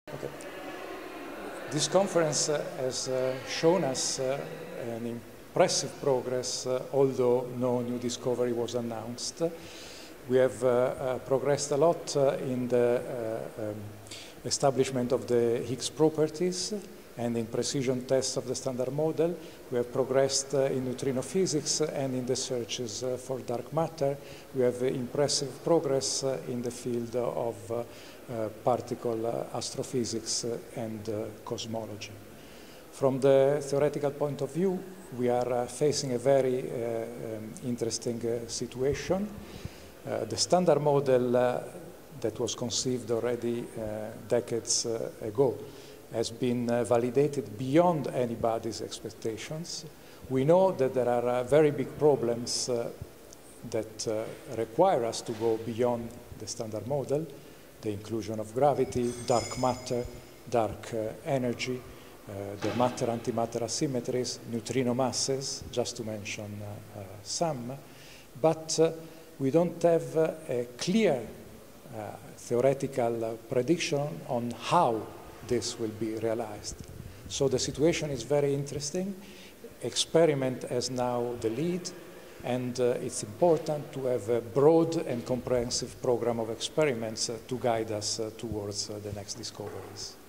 Okay. This conference has shown us an impressive progress, although no new discovery was announced. We have progressed a lot in the establishment of the Higgs properties and in precision tests of the Standard Model. We have progressed in neutrino physics and in the searches for dark matter. We have impressive progress in the field of particle astrophysics and cosmology. From the theoretical point of view, we are facing a very interesting situation. The Standard Model that was conceived already decades ago has been validated beyond anybody's expectations. We know that there are very big problems that require us to go beyond the Standard Model: the inclusion of gravity, dark matter, dark energy, the matter-antimatter asymmetries, neutrino masses, just to mention some. But we don't have a clear theoretical prediction on how this will be realized. So the situation is very interesting. Experiment has now the lead, and it's important to have a broad and comprehensive program of experiments to guide us towards the next discoveries.